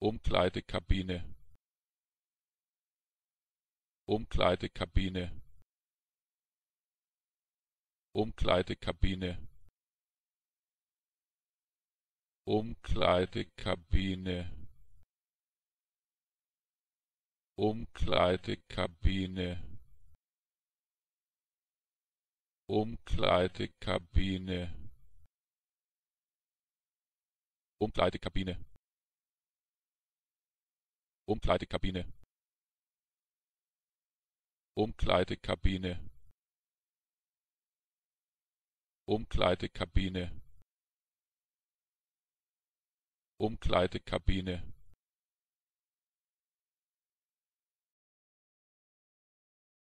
Umkleidekabine, Umkleidekabine, Umkleidekabine, Umkleidekabine, Umkleidekabine, Umkleidekabine, Umkleidekabine, Umkleidekabine, Umkleidekabine, Umkleidekabine, Umkleidekabine,